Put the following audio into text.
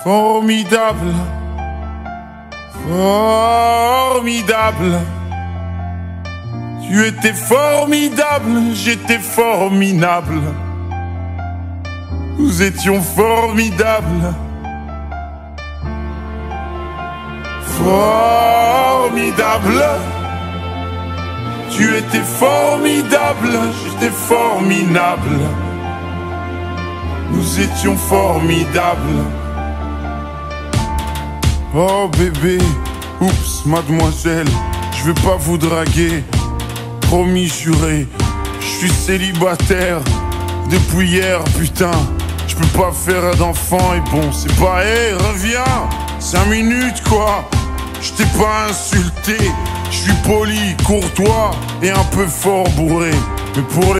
Formidable, formidable. Tu étais formidable, j'étais formidable. Nous étions formidables. Formidable. Tu étais formidable, j'étais formidable. Nous étions formidables. Oh bébé, oups, mademoiselle, je vais pas vous draguer. Promis juré, je suis célibataire depuis hier, putain. Je peux pas faire d'enfant et bon, c'est pas, hé, reviens, 5 minutes quoi. Je t'ai pas insulté, je suis poli, courtois et un peu fort bourré. Mais pour les